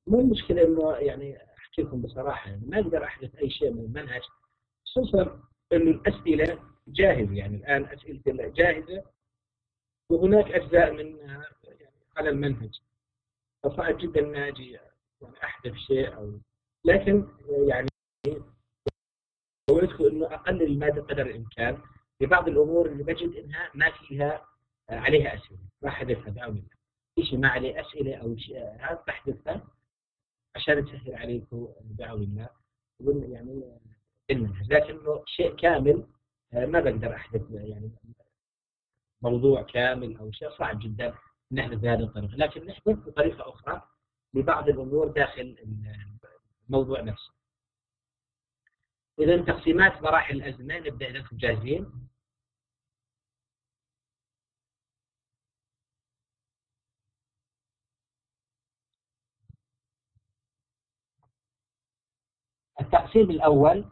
مو المشكلة إنه يعني أحكي لكم بصراحة، يعني ما أقدر أحدث أي شيء من المنهج، خصوصا إنه الأسئلة جاهزة، يعني الآن أسئلة جاهزة وهناك أجزاء منها يعني على المنهج، فصعب جدا إن أجي يعني أحذف شيء أو، لكن يعني حاولت إنه أقلل المادة قدر الإمكان في بعض الأمور اللي بجد إنها ما فيها عليها أسئلة، راح أحذفها بعون الله. في شيء ما عليه أسئلة أو شيء هذا بحذفها عشان تسهل عليكم بعون الله يعني المنهج، لكنه شيء كامل ما بقدر أحذف يعني موضوع كامل أو شيء صعب جدا نحذف بهذه الطريقة، لكن نحذف بطريقة أخرى لبعض الأمور داخل الموضوع نفسه. إذا تقسيمات مراحل الأزمة، نبدأ إذا أنتم جاهزين. التقسيم الأول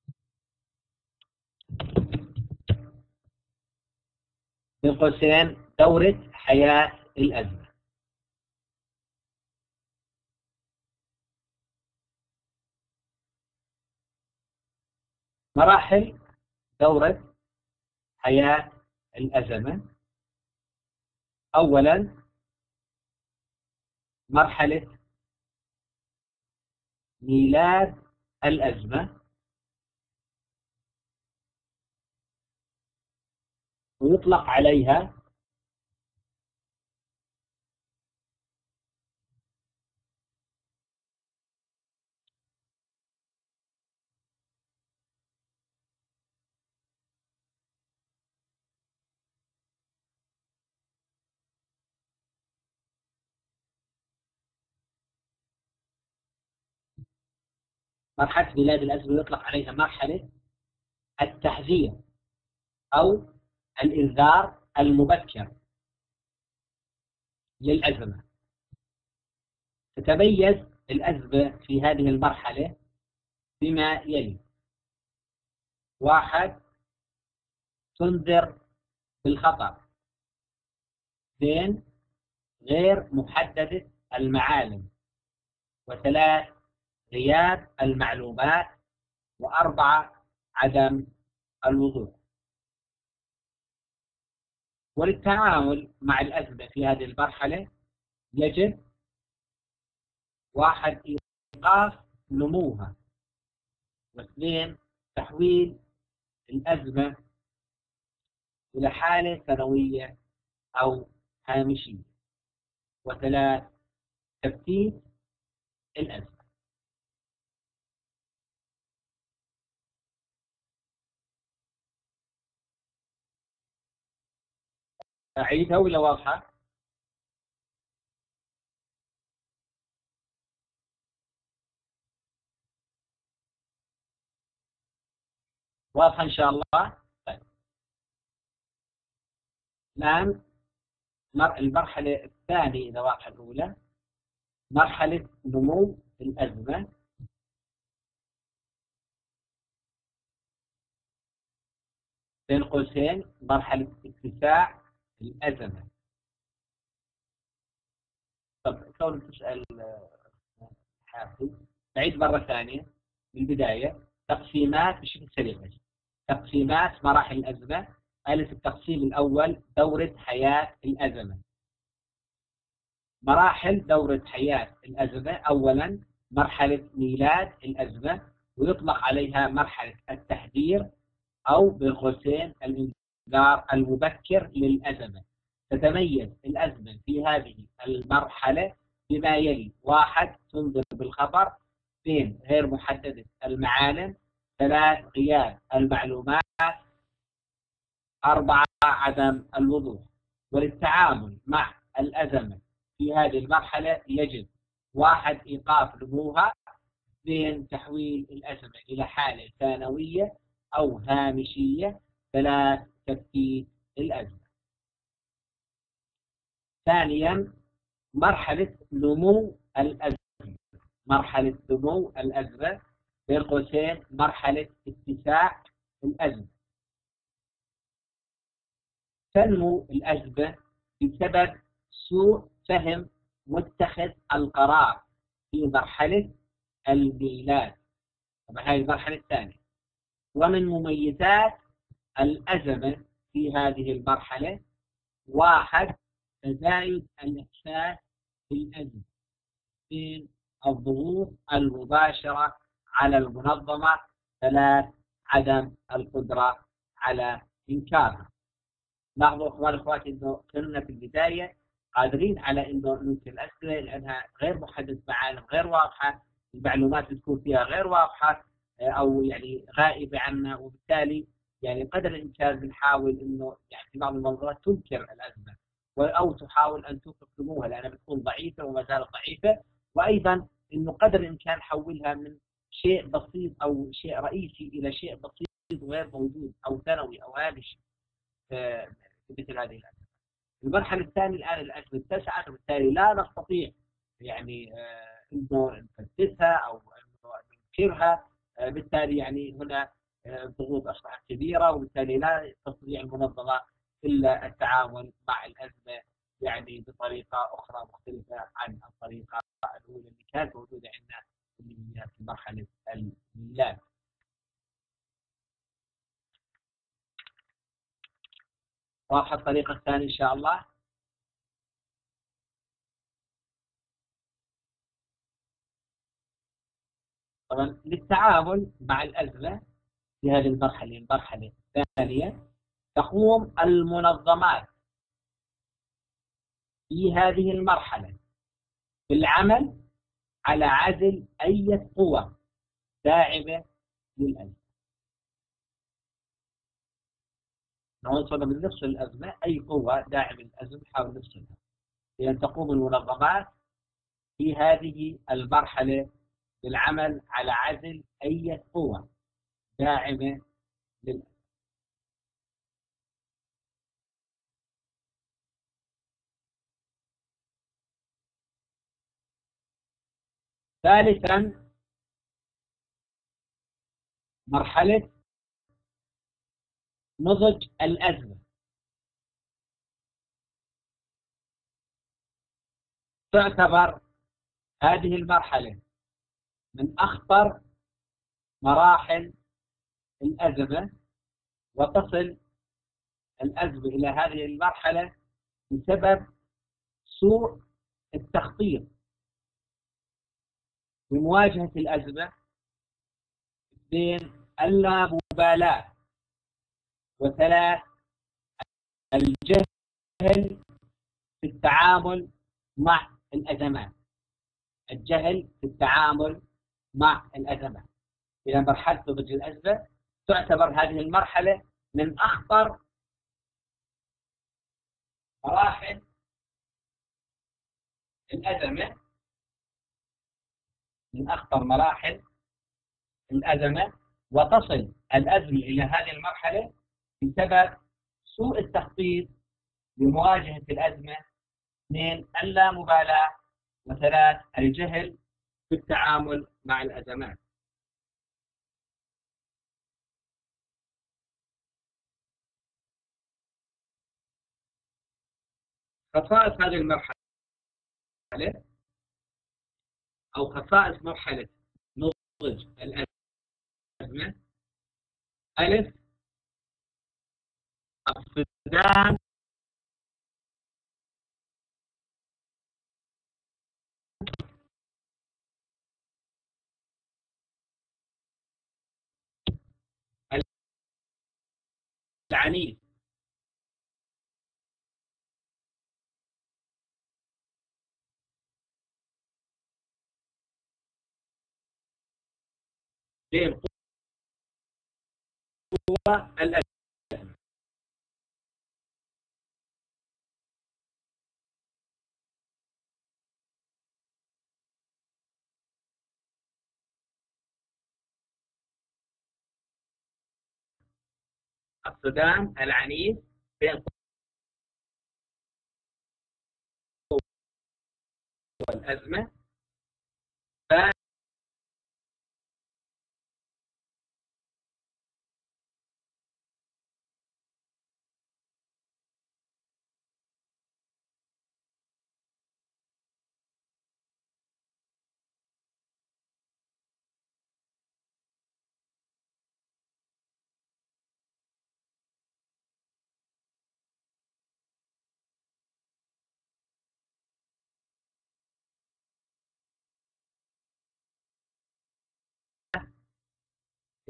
بين قوسين دورة حياة الأزمة. مراحل دورة حياة الأزمة: أولا مرحلة ميلاد الأزمة، ويطلق عليها مرحلة ميلاد الأزمة يطلق عليها مرحلة التحذير أو الإنذار المبكر للأزمة. تتميز الأزمة في هذه المرحلة بما يلي: واحد، تنذر بالخطر. اثنين، غير محددة المعالم. وثلاث، غياب المعلومات. وأربعة، عدم الوضوح. وللتعامل مع الأزمة في هذه المرحلة يجب: واحد، إيقاف نموها. واثنين، تحويل الأزمة إلى حالة ثانوية أو هامشية. وثلاث، تفتيت الأزمة. أعيدها ولا واضحة؟ واضحة إن شاء الله؟ طيب. الآن المرحلة الثانية إذا واضحة الأولى، مرحلة نمو الأزمة. بين قوسين مرحلة اتساع الأزمة. طب كون تسأل حافظ، نعيد مرة ثانية من البداية. تقسيمات بشكل سريع بس. تقسيمات مراحل الأزمة: ألف، التقسيم الأول دورة حياة الأزمة. مراحل دورة حياة الأزمة: أولا مرحلة ميلاد الأزمة، ويطلق عليها مرحلة التحذير أو بين قوسين الإنذار المبكر للأزمة. تتميز الأزمة في هذه المرحلة بما يلي: واحد، تنذر بالخطر. اثنين، غير محددة المعالم. ثلاث، غياب المعلومات. أربعة، عدم الوضوح. وللتعامل مع الأزمة في هذه المرحلة يجب: واحد، إيقاف نموها. اثنين، تحويل الأزمة إلى حالة ثانوية أو هامشية. ثلاث، تفتيت الأزمة. ثانيا، مرحلة نمو الأزمة. مرحلة نمو الأزمة بين قوسين مرحلة اتساع الأزمة. تنمو الأزمة بسبب سوء فهم متخذ القرار في مرحلة الميلاد. طبعا هذه المرحلة الثانية. ومن مميزات الأزمة في هذه المرحلة: واحد، تزايد الإحساس بالأزمة. اثنين، الضغوط المباشرة على المنظمة. ثلاث، عدم القدرة على إنكارها. لاحظوا أخوان أخواتي أنه كنا في البداية قادرين على أنه ننكر الأسئلة لأنها غير محدد معالم، غير واضحة، المعلومات اللي تكون فيها غير واضحة أو يعني غائبة عنا، وبالتالي يعني قدر الإمكان بنحاول أنه يعني في بعض المنظمات تنكر الأزمة أو تحاول أن تفهموها لأنها بتكون ضعيفة وما زالت ضعيفة. وأيضا أنه قدر الإمكان نحولها من شيء بسيط أو شيء رئيسي إلى شيء بسيط غير موجود أو ثانوي أو هامشي مثل هذه الأزمة. المرحلة الثانية الآن الأزمة اتسعت، وبالتالي لا نستطيع يعني إنه نفتتها أو إنه ننكرها. بالتالي يعني هنا الضغوط أصبحت كبيرة، وبالتالي لا تستطيع المنظمة إلا التعامل مع الأزمة يعني بطريقة أخرى مختلفة عن الطريقة الأولى اللي كانت موجودة عندنا اللي هي في مرحلة الميلاد. واضحة الطريقة الثانية إن شاء الله؟ طبعا للتعامل مع الأزمة في هذه المرحلة الثانية، تقوم المنظمات في هذه المرحلة بالعمل على عزل أي قوى داعمة للأزمة. نوصل من نفس الأزمة أي قوة داعمة للأزمة نحاول نفصلها. لأن تقوم المنظمات في هذه المرحلة بالعمل على عزل أي قوة داعمة للأزمة. ثالثا، مرحلة نضج الأزمة. تعتبر هذه المرحلة من أخطر مراحل الأزمة، وتصل الأزمة إلى هذه المرحلة بسبب سوء التخطيط لمواجهة الأزمة. اثنين، اللامبالاة. وثلاث، الجهل في التعامل مع الأزمات. الجهل في التعامل مع الأزمات. إذا مرحلة نضج الأزمة تعتبر هذه المرحلة من أخطر مراحل الأزمة، من أخطر مراحل الأزمة، وتصل الأزمة إلى هذه المرحلة بسبب سوء التخطيط لمواجهة الأزمة. اثنين، اللامبالاة. وثلاث، الجهل في التعامل مع الأزمات. خصائص هذه المرحلة أو خصائص مرحلة نضج الأزمة: ألف، الصدام العنيف. بين قوى الأزمة. الصدام العنيف بين قوى الأزمة.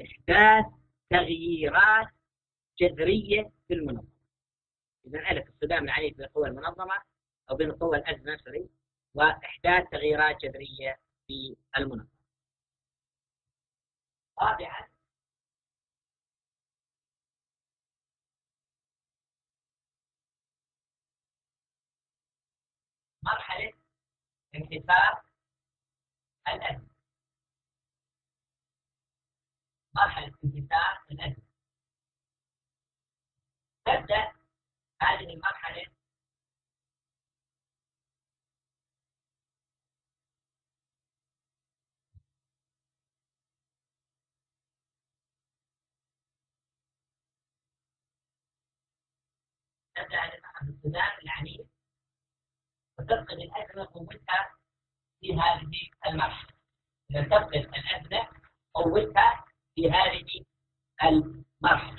إحداث تغييرات جذرية في المنظمة. إذا ألف الصدام العنيف بين القوى المنظمة أو بين القوى الأزمة وإحداث تغييرات جذرية في المنظمة. رابعا، مرحلة انحسار الأزمة. مرحلة انحسار الأزمة تبدأ هذه المرحلة بالصدام العنيف، وتفقد الأزمة قوتها في هذه المرحلة. إذا تفقد الأزمة قوتها في هذه المرحلة.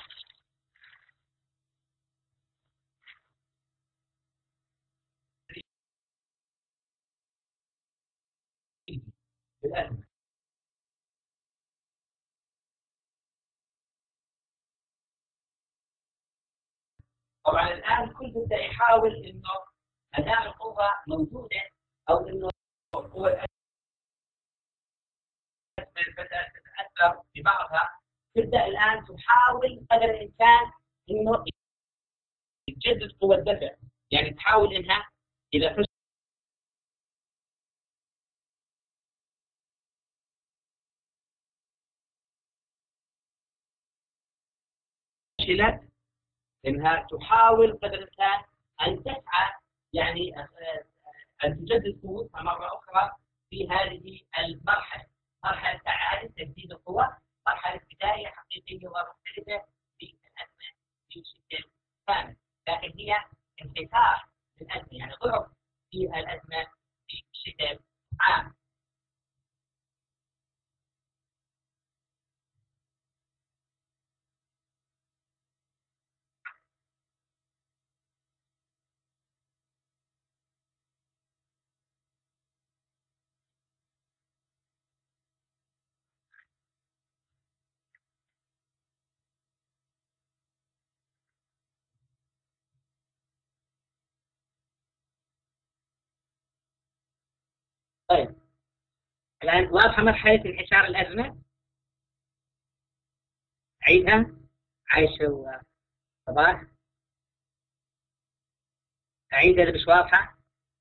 الأزمة طبعا الآن الكل بدأ يحاول إنه ما دام القوة موجودة أو إنه القوة بدأت تتأثر ببعضها، تبدأ الآن تحاول قدر الإمكان إنه تجدد قوة الدفع. يعني تحاول إنها إذا فشلت إنها تحاول قدر الإمكان أن تسعى، يعني أن تجدد قوتها مرة أخرى في هذه المرحلة، مرحلة إعادة تجديد القوى، مرحلة بداية حقيقية ومختلفة في الأزمة بشكل كامل. لكن هي انحسار للأزمة، يعني ضعف في الأزمة بشكل عام. طيب الآن واضحة مرحلة انحسار الأزمة؟ أعيدها عايشة وصباح، أعيدها اللي مش واضحة.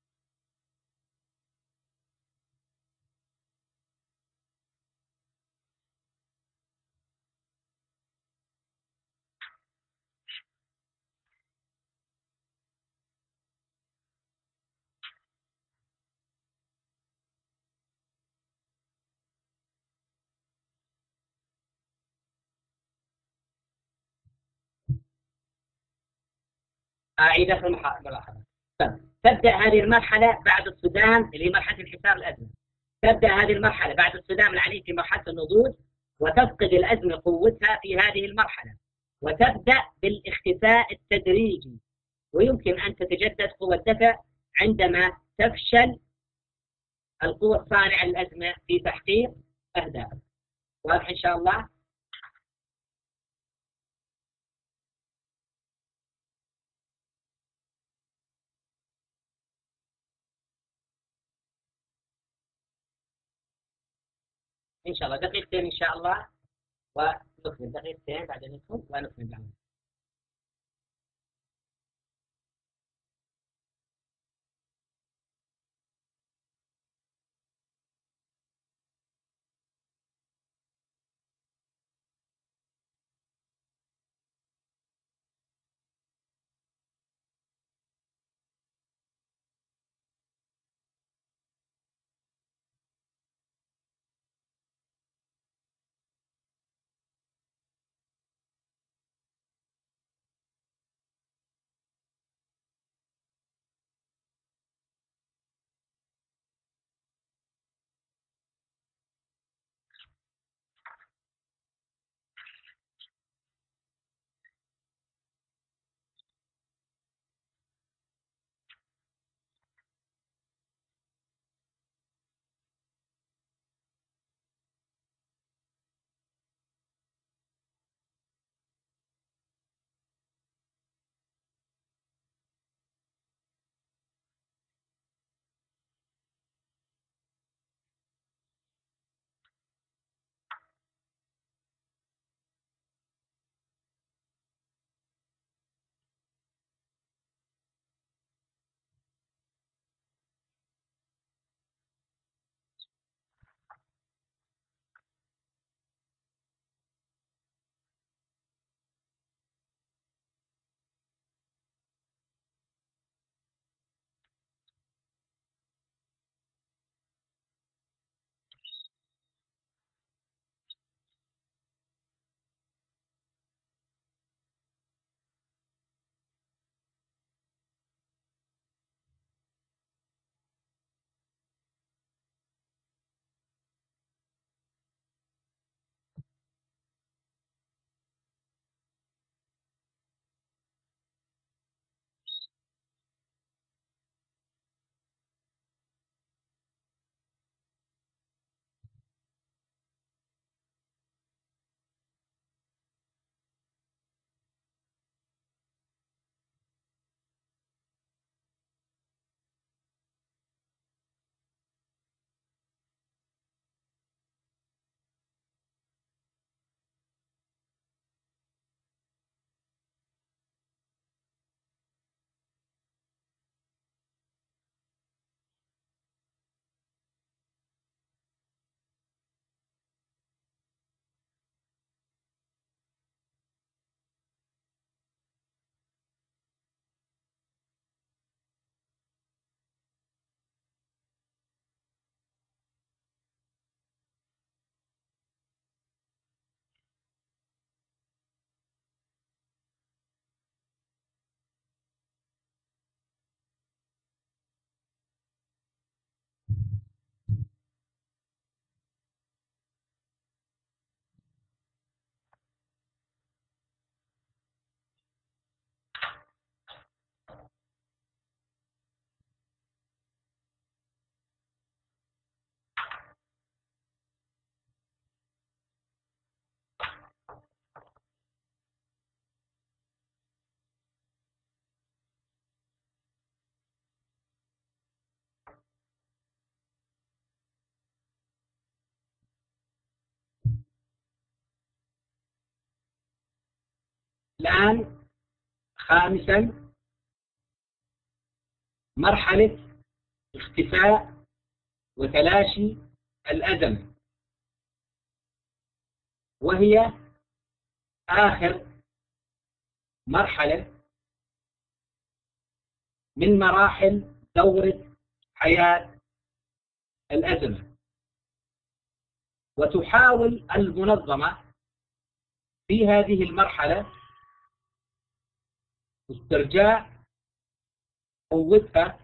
أعيدها في الملاحظة. تبدأ هذه المرحلة بعد الصدام اللي هي مرحلة انحسار الأزمة. تبدأ هذه المرحلة بعد الصدام العنيف في مرحلة النضوج، وتفقد الأزمة قوتها في هذه المرحلة، وتبدأ بالاختفاء التدريجي، ويمكن أن تتجدد قوة الدفع عندما تفشل القوة الصانعة للأزمة في تحقيق أهدافها. واضح إن شاء الله؟ إن شاء الله دقيقتين إن شاء الله ونكمل، دقيقتين بعدين ندخل ونكمل. الآن خامسا، مرحلة اختفاء وتلاشي الأزمة، وهي آخر مرحلة من مراحل دورة حياة الأزمة. وتحاول المنظمة في هذه المرحلة استرجاع قوتها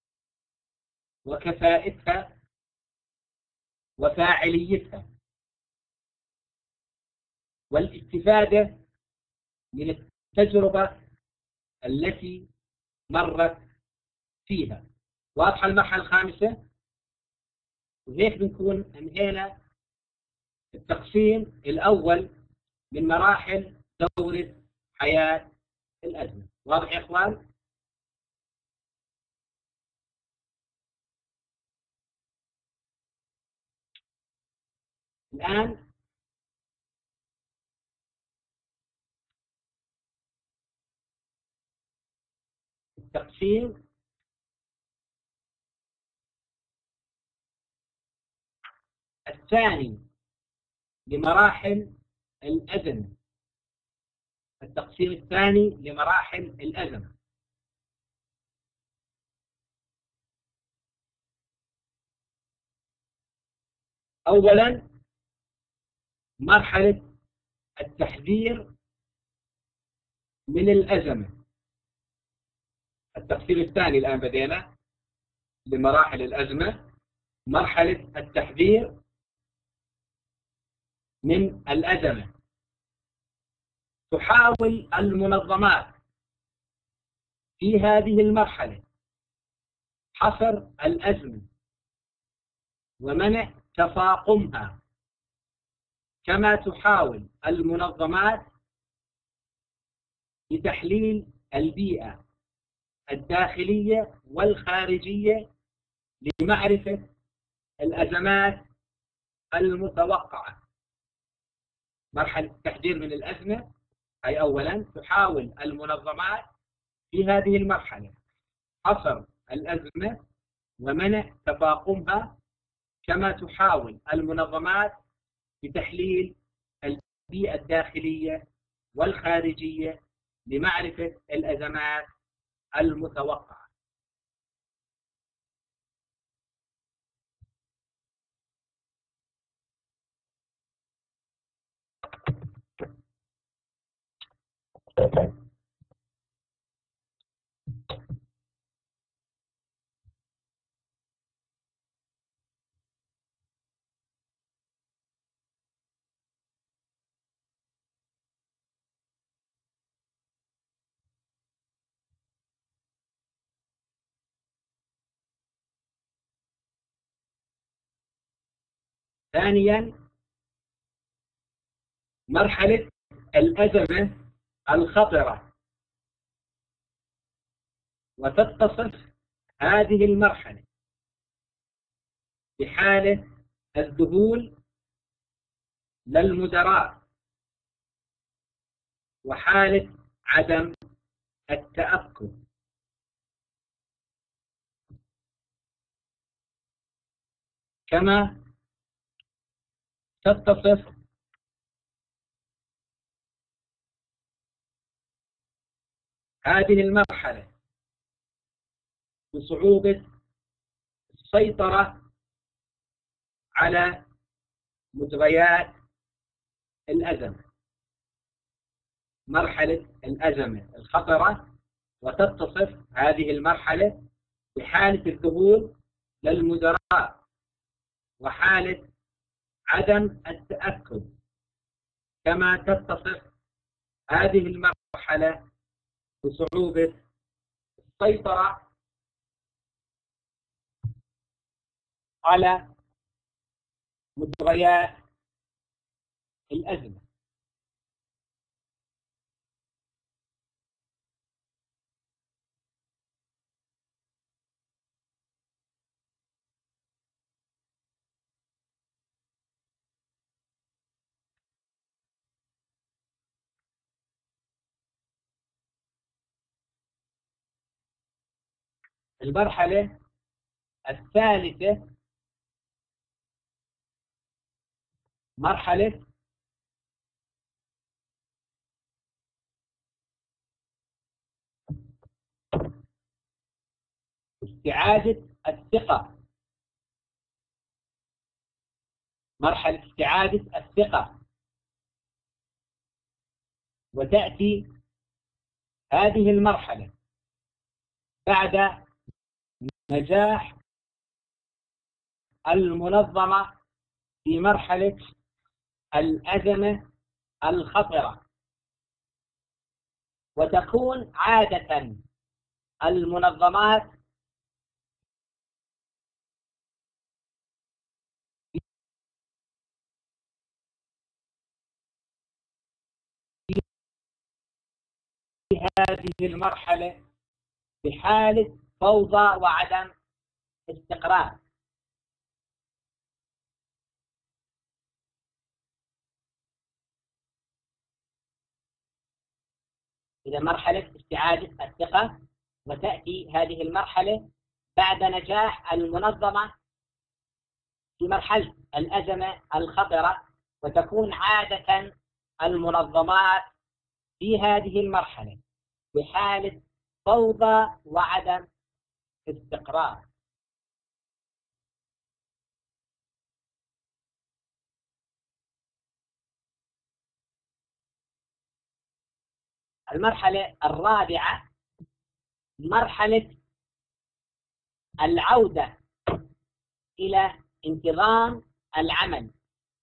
وكفاءتها وفاعليتها، والاستفادة من التجربة التي مرت فيها. واضحة المرحلة الخامسة؟ وهيك بنكون انهينا التقسيم الأول من مراحل دورة حياة الأزمة. واضح يا إخوان؟ الآن التقسيم الثاني لمراحل الأزمة. التقسيم الثاني لمراحل الأزمة. أولا، مرحلة التحذير من الأزمة. التقسيم الثاني الآن بدينا لمراحل الأزمة. مرحلة التحذير من الأزمة. تحاول المنظمات في هذه المرحلة حصر الأزمة ومنع تفاقمها، كما تحاول المنظمات لتحليل البيئة الداخلية والخارجية لمعرفة الأزمات المتوقعة. مرحلة التحذير من الأزمة أي أولا تحاول المنظمات في هذه المرحلة حصر الأزمة ومنع تفاقمها، كما تحاول المنظمات بتحليل البيئة الداخلية والخارجية لمعرفة الأزمات المتوقعة. ثانيا، مرحلة الأزمة الخطرة. وتتصف هذه المرحلة بحالة الذهول للمدراء وحالة عدم التأكد. كما تتصف هذه المرحلة بصعوبة السيطرة على مجريات الأزمة. مرحلة الأزمة الخطرة، وتتصف هذه المرحلة بحالة الذهول للمدراء وحالة عدم التأكد. كما تتصف هذه المرحلة بصعوبة السيطرة على مجريات الأزمة. المرحلة الثالثة مرحلة استعادة الثقة. مرحلة استعادة الثقة. وتأتي هذه المرحلة بعد نجاح المنظمة في مرحلة الأزمة الخطرة. وتكون عادة المنظمات في هذه المرحلة بحالة فوضى وعدم استقرار. إذا مرحلة استعادة الثقة، وتأتي هذه المرحلة بعد نجاح المنظمة في مرحلة الأزمة الخطرة. وتكون عادة المنظمات في هذه المرحلة بحالة فوضى وعدم استقرار. المرحلة الرابعة مرحلة العودة إلى انتظام العمل.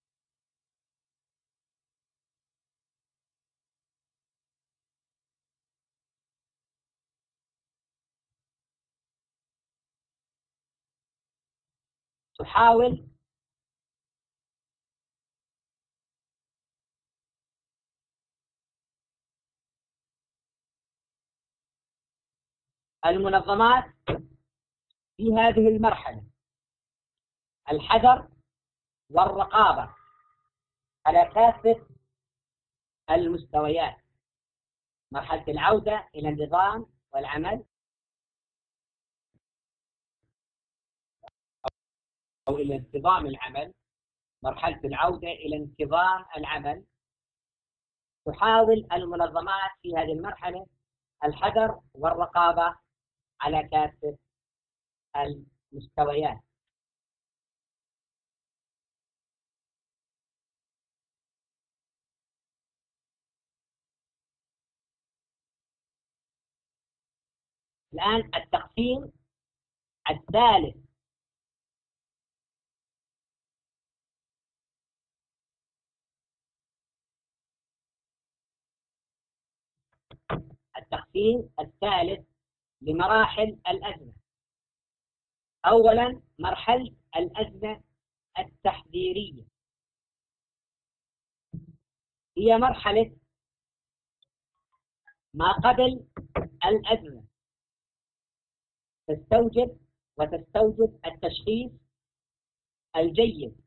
تحاول المنظمات في هذه المرحلة الحذر والرقابة على كافة المستويات. مرحلة العودة إلى النظام والعمل أو إلى انتظام العمل. مرحلة العودة إلى انتظام العمل. تحاول المنظمات في هذه المرحلة الحذر والرقابة على كافة المستويات. الآن التقسيم الثالث لمراحل الأزمة. أولا مرحلة الأزمة التحذيرية، هي مرحلة ما قبل الأزمة، تستوجب التشخيص الجيد.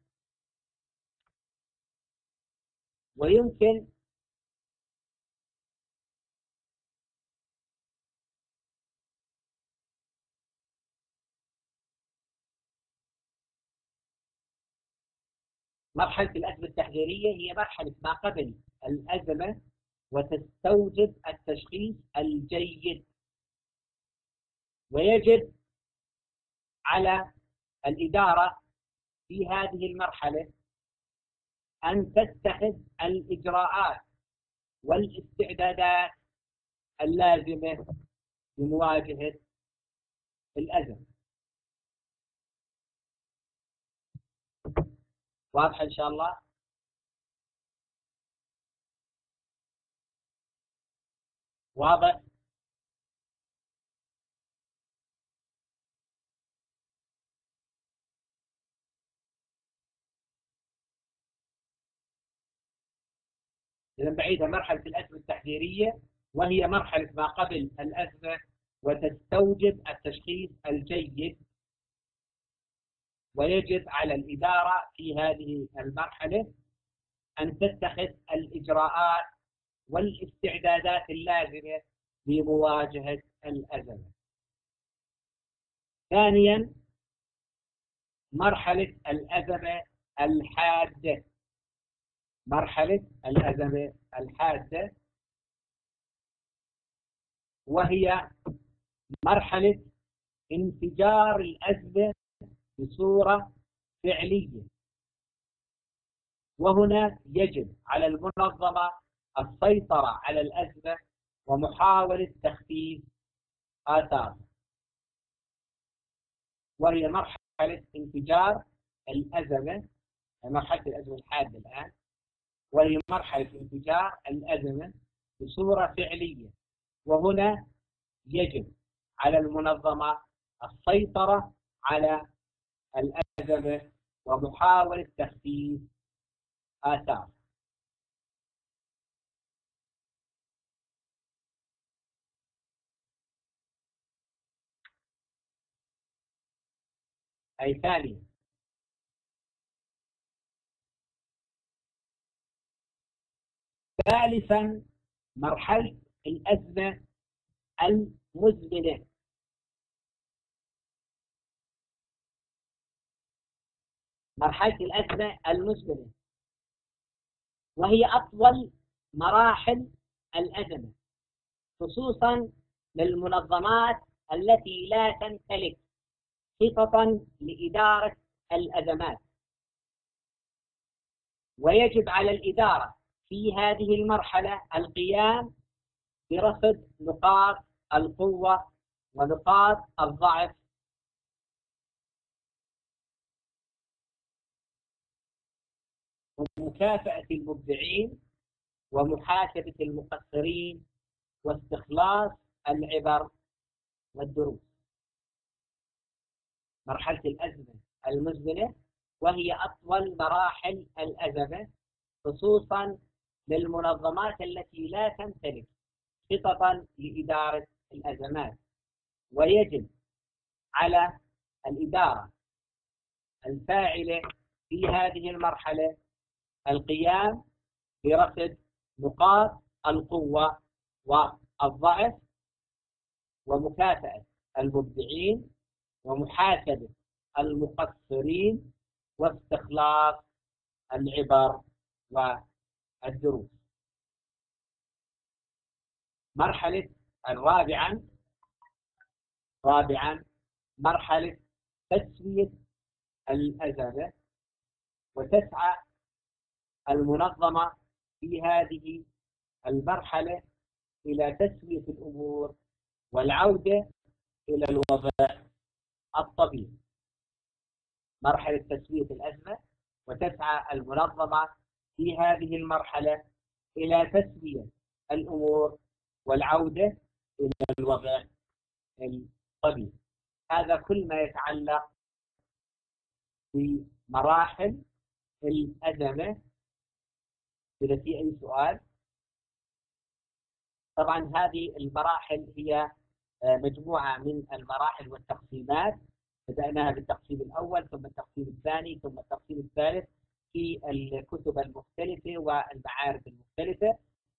ويمكن مرحلة الأزمة التحذيرية هي مرحلة ما قبل الأزمة وتستوجب التشخيص الجيد. ويجب على الإدارة في هذه المرحلة أن تتخذ الإجراءات والاستعدادات اللازمة لمواجهة الأزمة. واضح إن شاء الله؟ واضح؟ إذا بعيدها مرحلة الأزمة التحذيرية، وهي مرحلة ما قبل الأزمة وتستوجب التشخيص الجيد. ويجب على الإدارة في هذه المرحلة أن تتخذ الإجراءات والاستعدادات اللازمة لمواجهة الأزمة. ثانيا مرحلة الأزمة الحادة. مرحلة الأزمة الحادة وهي مرحلة انفجار الأزمة بصورة فعلية، وهنا يجب على المنظمة السيطرة على الأزمة ومحاولة تخفيف آثارها، وهي مرحلة انفجار الأزمة، مرحلة الأزمة الحادة الآن، وهي مرحلة انفجار الأزمة بصورة فعلية، وهنا يجب على المنظمة السيطرة على الأزمة ومحاولة تخفيف آثار. أي ثانيا ثالثا مرحلة الأزمة المزمنة. مرحلة الأزمة المزمنة وهي أطول مراحل الأزمة، خصوصا للمنظمات التي لا تمتلك خططا لإدارة الأزمات، ويجب على الإدارة في هذه المرحلة القيام برصد نقاط القوة ونقاط الضعف ومكافأة المبدعين ومحاسبة المقصرين واستخلاص العبر والدروس. مرحلة الأزمة المزمنة وهي أطول مراحل الأزمة، خصوصا للمنظمات التي لا تمتلك خططا لإدارة الأزمات، ويجب على الإدارة الفاعلة في هذه المرحلة القيام برصد نقاط القوة والضعف ومكافأة المبدعين ومحاسبة المقصرين واستخلاص العبر والدروس. مرحلة رابعا مرحلة تسوية الأزمة، وتسعى المنظمة في هذه المرحلة إلى تسوية الأمور والعودة إلى الوضع الطبيعي. مرحلة تسوية الأزمة، وتسعى المنظمة في هذه المرحلة إلى تسوية الأمور والعودة إلى الوضع الطبيعي. هذا كل ما يتعلق بمراحل الأزمة. إذا في أي سؤال. طبعا هذه المراحل هي مجموعة من المراحل والتقسيمات، بدأناها بالتقسيم الأول ثم التقسيم الثاني ثم التقسيم الثالث في الكتب المختلفة والمعارف المختلفة.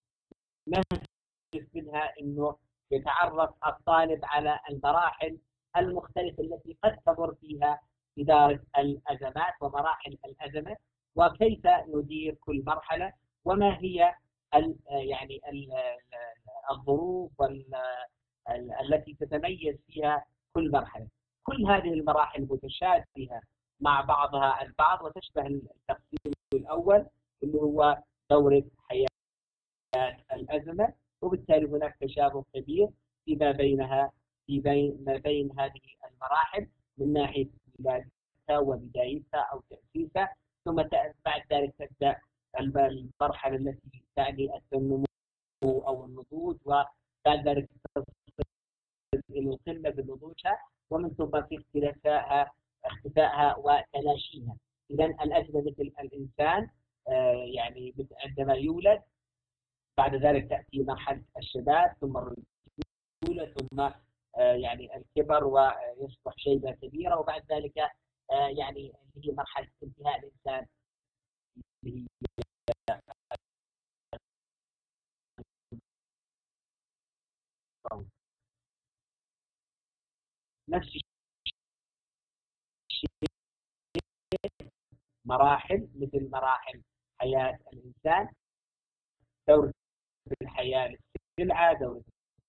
نهدف منها أنه يتعرف الطالب على المراحل المختلفة التي قد تمر فيها إدارة الأزمات ومراحل الأزمة، وكيف ندير كل مرحلة، وما هي يعني الظروف التي تتميز فيها كل مرحلة. كل هذه المراحل متشابهة مع بعضها البعض وتشبه التقسيم الأول اللي هو دورة حياة الأزمة، وبالتالي هناك تشابه كبير فيما بينها ما بين هذه المراحل من ناحية ولادتها وبدايتها أو تأسيسها، ثم بعد ذلك تبدأ المرحلة التي تعني النمو أو النضوج، وبعد ذلك إلى القمة بنضوجها، ومن ثم في اختفائها وتلاشيها. إذا الأزمة مثل الإنسان يعني عندما يولد، بعد ذلك تأتي مرحلة الشباب ثم الرجولة ثم يعني الكبر ويصبح شيبة كبيرة، وبعد ذلك يعني هي مرحلة انتهاء الإنسان نفس مراحل مثل مراحل حياة الإنسان، دورة الحياة للسلعة، دورة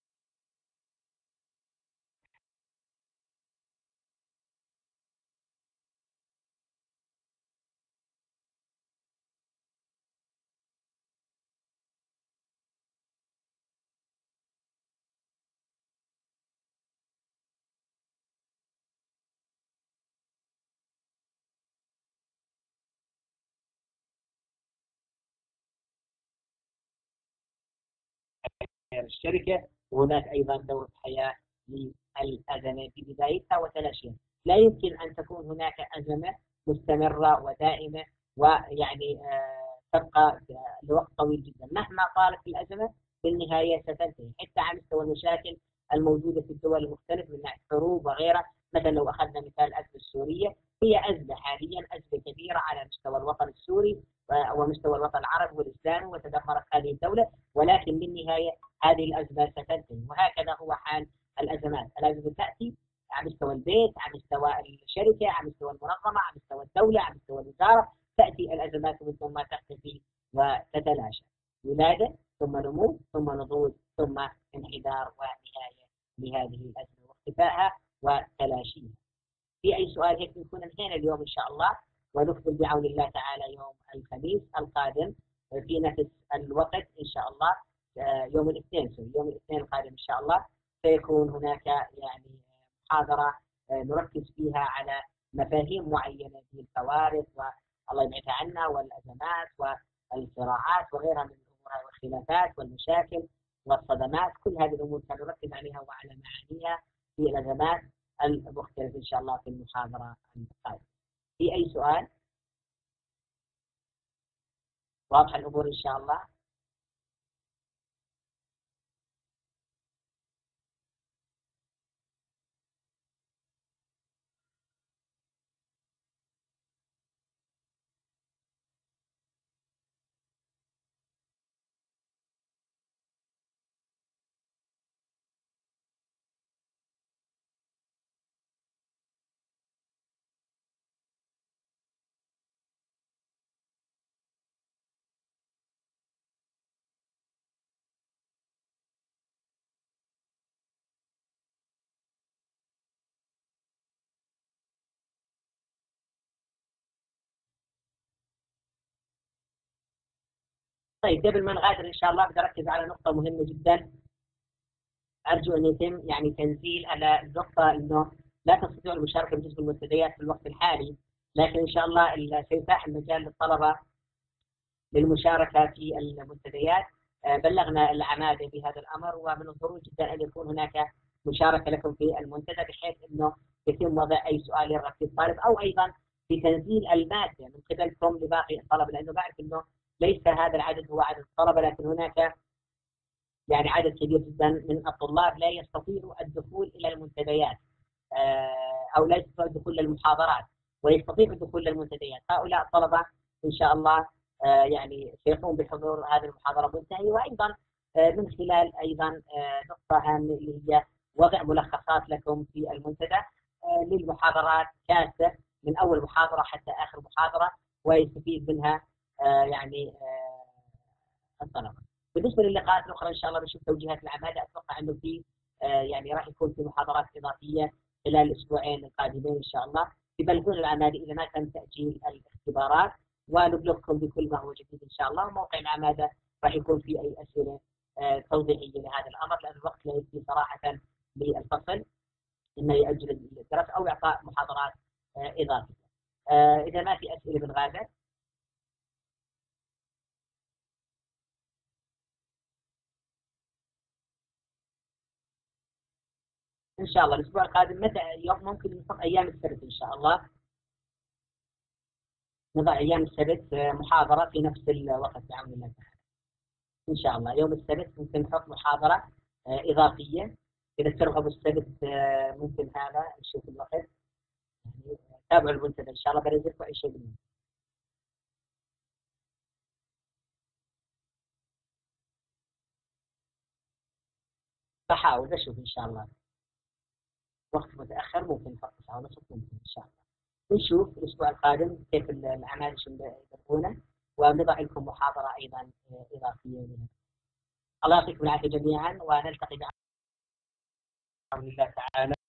الشركة، وهناك أيضا دورة حياة للأزمة في بدايتها وتلاشيها. لا يمكن أن تكون هناك أزمة مستمرة ودائمة ويعني تبقى لوقت طويل جدا. مهما طالت الأزمة في النهاية ستنتهي، حتى على مستوى المشاكل الموجودة في الدول المختلفة من ناحية حروب وغيرها. مثلا لو أخذنا مثال الأزمة السورية، هي أزمة حاليا، أزمة كبيرة على مستوى الوطن السوري ومستوى الوطن العربي والإسلامي، وتدمرت هذه الدولة، ولكن بالنهاية هذه الأزمة ستنتهي. وهكذا هو حال الأزمات. الأزمة تأتي على مستوى البيت، على مستوى الشركة، على مستوى المنظمة، على مستوى الدولة، على مستوى الوزارة. تأتي الأزمات ومن ثم تختفي وتتلاشى. ولادة، ثم نمو، ثم نضوج، ثم انحدار ونهاية لهذه الأزمة واختفائها وتلاشيها. في أي سؤال هيك نكون انتهينا اليوم إن شاء الله، ونكمل بعون الله تعالى يوم الخميس القادم في نفس الوقت إن شاء الله. يوم الاثنين، يوم الاثنين القادم إن شاء الله سيكون هناك يعني محاضرة نركز فيها على مفاهيم معينة في الكوارث والله يبعدها عنا، والأزمات والصراعات وغيرها من الأمور والخلافات والمشاكل والصدمات. كل هذه الأمور سنركز عليها وعلى معانيها في الأزمات المختلفة إن شاء الله في المحاضرة القادمة. في أي سؤال؟ واضحة الأمور إن شاء الله؟ طيب قبل ما نغادر إن شاء الله بدي أركز على نقطة مهمة جدا. أرجو أن يتم يعني تنزيل على النقطة أنه لا تستطيع المشاركة بجزء المنتديات في الوقت الحالي، لكن إن شاء الله سيتاح المجال للطلبة للمشاركة في المنتديات. بلغنا العمادة بهذا الأمر، ومن الضروري جدا أن يكون هناك مشاركة لكم في المنتدى، بحيث أنه يتم وضع أي سؤال يرغب في الطالب، أو أيضا في تنزيل المادة من قبلكم لباقي الطلبة، لأنه بعرف أنه ليس هذا العدد هو عدد الطلبة، لكن هناك يعني عدد كبير جدا من الطلاب لا يستطيعوا الدخول إلى المنتديات، أو لا يستطيعوا الدخول للمحاضرات ويستطيعوا الدخول للمنتديات. هؤلاء الطلبة إن شاء الله يعني سيقوم بحضور هذه المحاضرة منتهية، وأيضا من خلال أيضا نقطة هامة اللي هي وضع ملخصات لكم في المنتدى للمحاضرات كافة من أول محاضرة حتى آخر محاضرة، ويستفيد منها يعني الطلبة. بالنسبة للقاءات الأخرى إن شاء الله بنشوف توجيهات العمادة. أتوقع أنه في يعني راح يكون في محاضرات إضافية خلال الأسبوعين القادمين إن شاء الله في بلغون العمادة إذا ما تم تأجيل الاختبارات، ونبلغكم بكل ما هو جديد إن شاء الله. وموقع العمادة راح يكون في أي أسئلة توضيحية لهذا الأمر، لأن الوقت لا يكفي صراحة للفصل إنه يأجل الدراسة أو إعطاء محاضرات إضافية. إذا ما في أسئلة بنغادر. إن شاء الله الأسبوع القادم متى يوم ممكن نحط أيام السبت إن شاء الله، نضع أيام السبت محاضرة في نفس الوقت بعون الله تعالى. إن شاء الله يوم السبت ممكن نحط محاضرة إضافية. إذا ترغبوا السبت ممكن هذا نشوف الوقت يعني. تابعوا المنتدى إن شاء الله، بنزلكم أي شيء منه. بحاول بشوف إن شاء الله. وقت متأخر ممكن نحط 9:30 ممكن إن شاء الله. ونشوف الأسبوع القادم كيف الأعمال يقدمونه، ونضع لكم محاضرة أيضا إضافية. الله يعطيكم العافية جميعا، ونلتقي بإذن الله تعالى